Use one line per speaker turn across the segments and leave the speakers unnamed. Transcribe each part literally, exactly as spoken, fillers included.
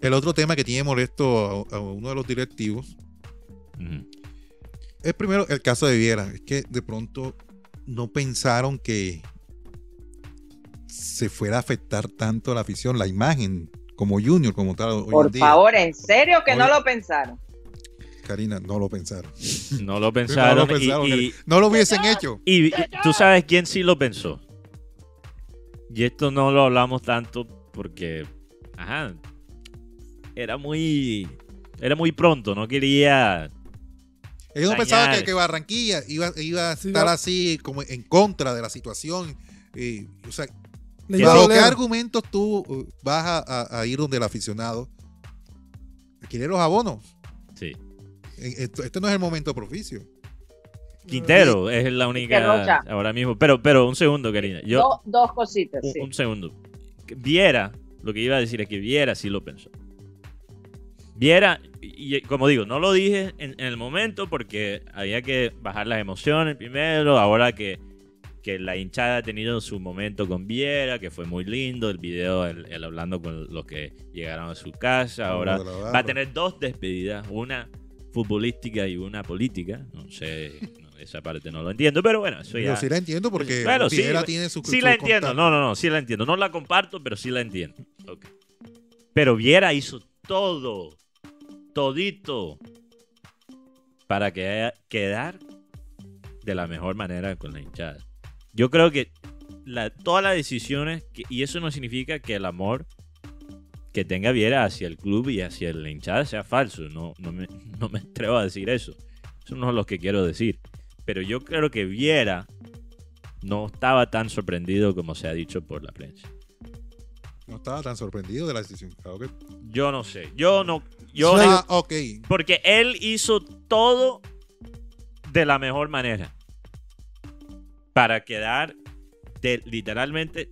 el otro tema que tiene molesto a, a uno de los directivos uh-huh. es primero el caso de Viera. Es que de pronto no pensaron que se fuera a afectar tanto a la afición, la imagen como Junior, como tal. Hoy
Por
en día.
favor, ¿en serio que
hoy,
no lo pensaron?
Karina, no lo pensaron.
No lo pensaron.
no lo, pensaron,
y, y,
no lo hubiesen hecho.
Y, y tú sabes quién sí lo pensó. Y esto no lo hablamos tanto porque, ajá, era muy, era muy pronto, no quería.
Ellos no pensaban que, que Barranquilla iba, iba a estar sí, no. así como en contra de la situación. Eh, o sea, ¿bajo qué argumentos tú vas a, a, a ir donde el aficionado quiere los abonos?
Sí.
Esto, este no es el momento propicio.
Quintero es la única ahora mismo. Pero, pero un segundo, Karina. Yo,
Do, dos cositas.
Un,
sí.
un segundo. Viera, lo que iba a decir es que Viera sí lo pensó. Viera, y como digo, no lo dije en, en el momento porque había que bajar las emociones primero. Ahora que, que la hinchada ha tenido su momento con Viera, que fue muy lindo. El video, él, él hablando con los que llegaron a su casa. Ahora va a tener dos despedidas. Una futbolística y una política. No sé, no, esa parte no lo entiendo, pero bueno, eso ya.
Yo sí la entiendo porque
bueno,
Viera
sí,
tiene su
Sí la entiendo, no, no, no, sí la entiendo. No la comparto, pero sí la entiendo. Okay. Pero Viera hizo todo, todito, para que quedar de la mejor manera con la hinchada. Yo creo que la, todas las decisiones, que, y eso no significa que el amor que tenga Viera hacia el club y hacia la hinchada sea falso. No, no, me, no me atrevo a decir eso. Eso no es lo que quiero decir. Pero yo creo que Viera no estaba tan sorprendido como se ha dicho por la prensa.
No estaba tan sorprendido de la decisión. Claro que...
Yo no sé. Yo no... Yo
ah,
no
ok.
Porque él hizo todo de la mejor manera. Para quedar de, literalmente...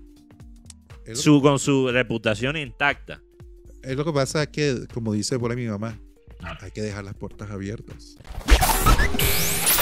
Su, con su reputación intacta.
Es lo que pasa es que, como dice por ahí mi mamá, hay que dejar las puertas abiertas.